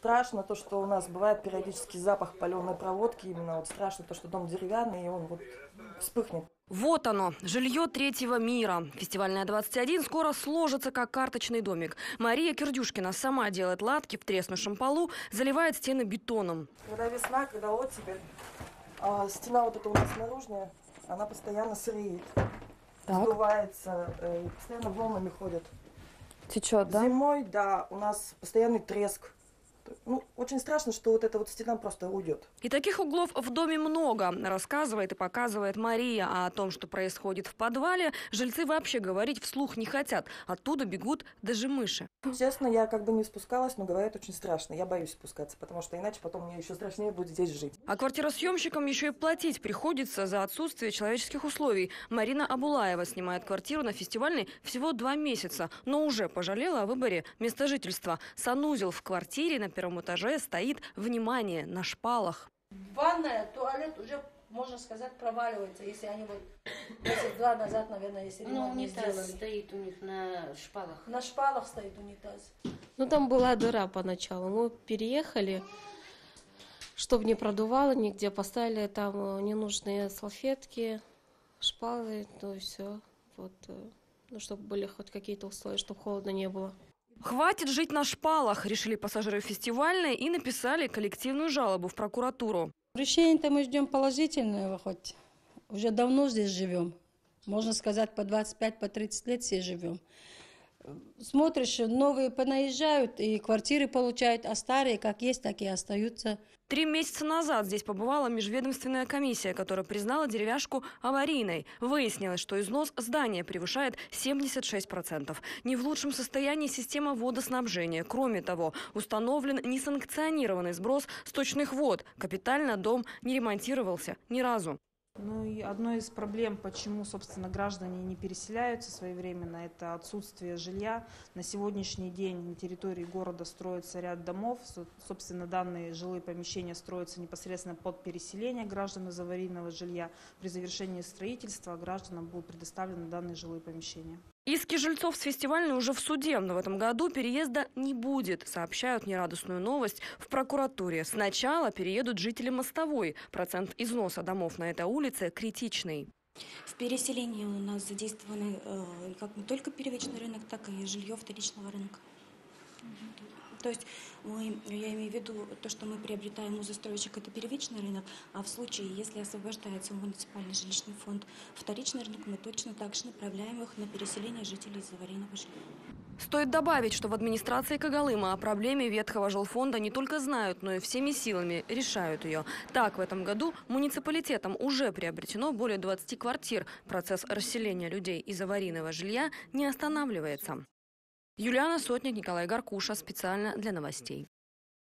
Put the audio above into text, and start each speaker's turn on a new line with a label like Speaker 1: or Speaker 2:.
Speaker 1: Страшно то, что у нас бывает периодически запах паленой проводки. Именно вот страшно то, что дом деревянный, и он вот вспыхнет.
Speaker 2: Вот оно, жилье третьего мира. Фестивальная 21 скоро сложится, как карточный домик. Мария Кирдюшкина сама делает латки в треснувшем полу, заливает стены бетоном.
Speaker 1: Когда весна, когда оттепель, стена вот эта у нас наружная, она постоянно сыреет, сдувается, и постоянно волнами ходят.
Speaker 2: Течет, да?
Speaker 1: Зимой, да, у нас постоянный треск. Ну, очень страшно, что вот эта вот стена просто уйдет.
Speaker 2: И таких углов в доме много, рассказывает и показывает Мария. А о том, что происходит в подвале, жильцы вообще говорить вслух не хотят. Оттуда бегут даже мыши.
Speaker 1: Честно, я как бы не спускалась, но говорят, очень страшно. Я боюсь спускаться, потому что иначе потом мне еще страшнее будет здесь жить.
Speaker 2: А квартиросъемщикам еще и платить приходится за отсутствие человеческих условий. Марина Абулаева снимает квартиру на Фестивальной всего 2 месяца, но уже пожалела о выборе места жительства. Санузел в квартире на первом этаже стоит, внимание, на шпалах.
Speaker 3: Ванная, туалет уже, можно сказать, проваливается, если они вот месяц-два назад, наверное, если ремонт не сделали.
Speaker 4: Унитаз стоит у них на шпалах.
Speaker 3: На шпалах стоит унитаз.
Speaker 5: Ну, там была дыра поначалу. Мы переехали, чтобы не продувало нигде. Поставили там ненужные салфетки, шпалы, ну и все. Вот, ну, чтобы были хоть какие-то условия, чтобы холодно не было.
Speaker 2: Хватит жить на шпалах, решили пассажиры Фестивальной и написали коллективную жалобу в прокуратуру.
Speaker 6: Решение-то мы ждем положительного, хоть уже давно здесь живем. Можно сказать, по 25, по 30 лет все живем. Смотришь, новые понаезжают и квартиры получают, а старые как есть, так и остаются.
Speaker 2: 3 месяца назад здесь побывала межведомственная комиссия, которая признала деревяшку аварийной. Выяснилось, что износ здания превышает 76%. Не в лучшем состоянии система водоснабжения. Кроме того, установлен несанкционированный сброс сточных вод. Капитально дом не ремонтировался ни разу.
Speaker 7: Ну и одной из проблем, почему, собственно, граждане не переселяются своевременно, это отсутствие жилья. На сегодняшний день на территории города строится ряд домов. Собственно, данные жилые помещения строятся непосредственно под переселение граждан из аварийного жилья. При завершении строительства гражданам будут предоставлены данные жилые помещения.
Speaker 2: Иски жильцов с Фестивальной уже в суде, но в этом году переезда не будет, сообщают нерадостную новость в прокуратуре. Сначала переедут жители Мостовой. Процент износа домов на этой улице критичный.
Speaker 8: В переселении у нас задействованы как не только первичный рынок, так и жилье вторичного рынка. То есть я имею в виду то, что мы приобретаем у застройщика, это первичный рынок, а в случае, если освобождается муниципальный жилищный фонд, вторичный рынок, мы точно так же направляем их на переселение жителей из аварийного жилья.
Speaker 2: Стоит добавить, что в администрации Когалыма о проблеме ветхого жилфонда не только знают, но и всеми силами решают ее. Так, в этом году муниципалитетом уже приобретено более 20 квартир. Процесс расселения людей из аварийного жилья не останавливается. Юлиана Сотник, Николай Гаркуша. Специально для новостей.